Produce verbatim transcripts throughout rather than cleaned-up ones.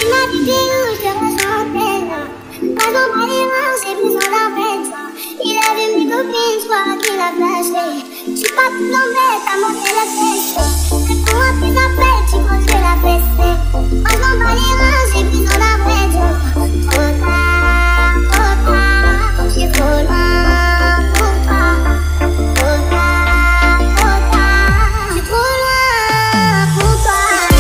m'a dit t'es où, je te ressens déjà. Pas dans pas les mains, j'ai besoin d'un médecin. Il avait mes copines, je crois qu'il a flashé. J'suis pas tout tombée, t'as monté le péché. Réponds à tes appels, tu crois que je vais la baisser. Pas dans pas les mains, j'ai besoin d'un médecin. Trop tard, trop tard, j'suis trop loin pour toi. Trop tard, trop tard, j'suis trop loin pour toi.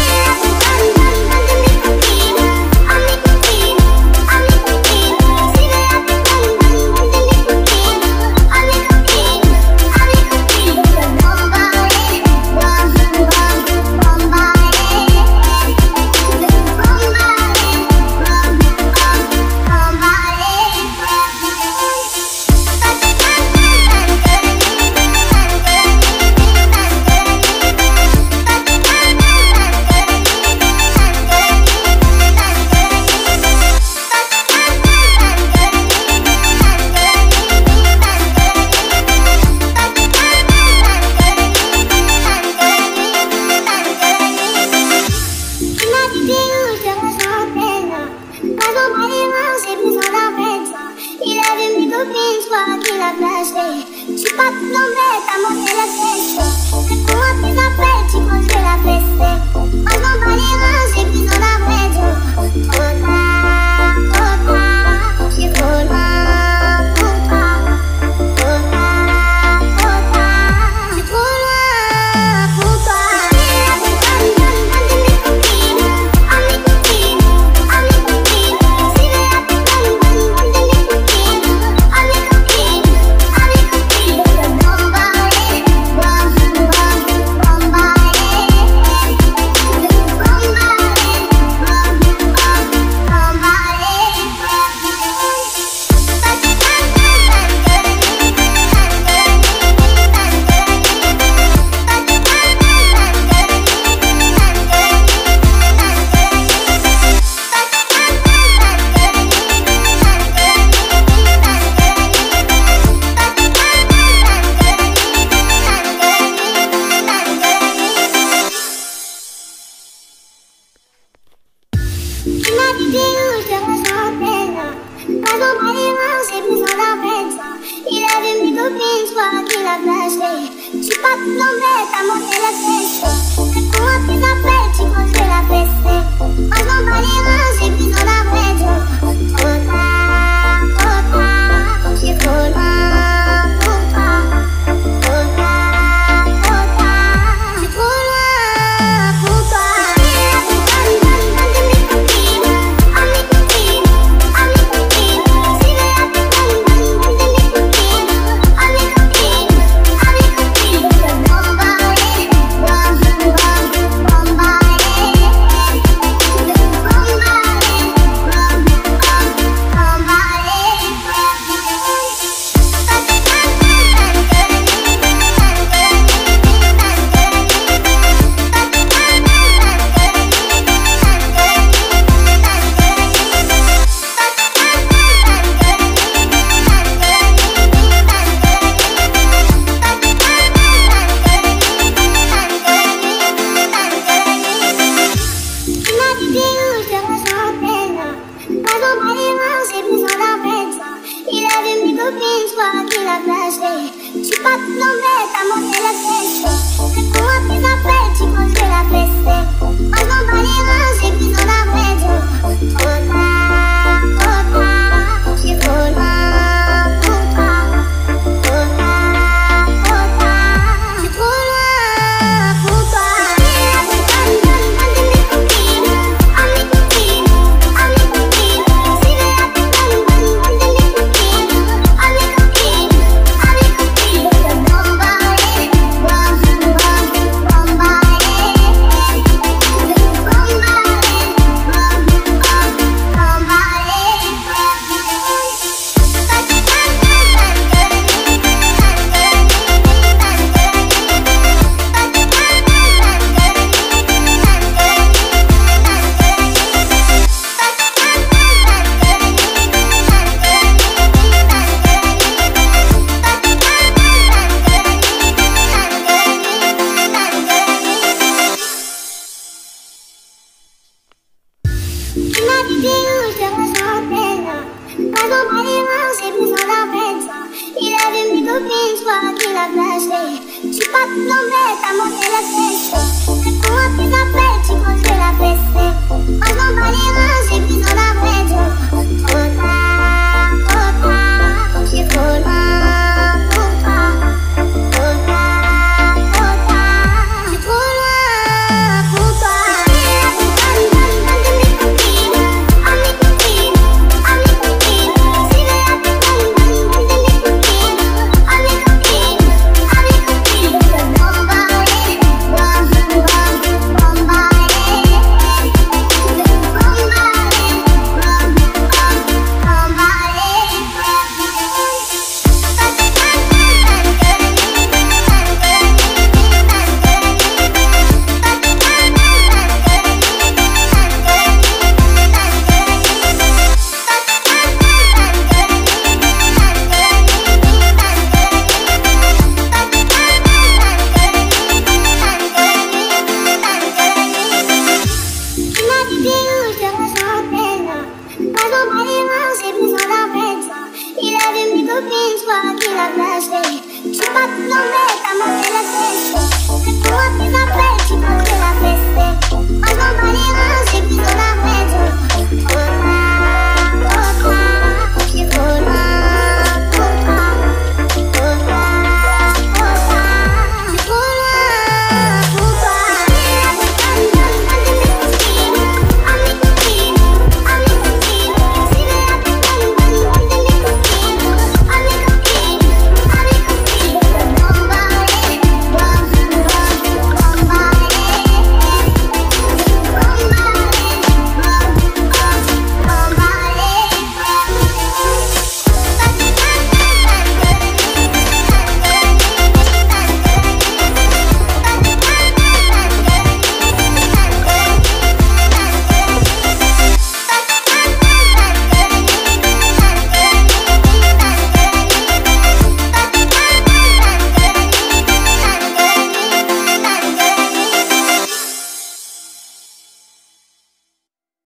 J'suis pas tout tombée, t'as monté le péché. Réponds à tes appels, tu crois que je vais la baisser. Moi je m'en bats les mains, j'ai besoin d'un vrai Dieu. Trop tard, trop tard, j'suis trop loin pour toi. Trop tard, trop tard, j'suis trop loin pour toi. Donne, donne, donne de mes copines, à mes copines, à mes copines. Si les appels, donne, donne, donne de mes copines, à mes copines. Tu m'as dit t'es où, je te ressens déjà. Pas dans pas les mains, j'ai besoin d'un médecin. Il avait mes copines, je crois qu'il a flashé. J'suis pas tout tombée, t'as monté le péché. Réponds à tes appels, tu crois que je vais la baisser. Moi dans pas les mains, j'ai besoin d'un vrai Dieu. Trop tard, trop tard, j'suis trop loin pour toi. Trop tard, trop tard, j'suis trop loin pour toi. Donne, donne, donne de mes copines, à mes copines, à mes copines. Si les appels, donne, donne, donne de mes copines, à mes copines, à mes copines. Bombardé, bombardé, bombardé, Je crois qu'il a flashé. J'suis pas tout tombée, t'as monté le péché. Réponds à tes appels, tu crois que je vais la baisser. Moi je m'en bats les mains, j'ai besoin d'un vrai Dieu. Trop tard, trop tard, j'suis trop loin pour toi. Trop tard, trop tard, j'suis trop loin pour toi. Donne, donne, donne de mes copines, à mes copines, à mes copines. Si les appels, donne, donne, donne de mes copines, à mes copines, à mes copines. Bombardé, bombardé, bombardé, bombardé, bombardé. Tu m'as dit où je te ressentais là. Pas dans pas les mains, j'ai besoin d'un médecin. Il a vu mes copines, je crois qu'il a flashé. Je suis pas tombée, t'as monté la tête. Réponds à tes appels, tu crois que je vais la baisser.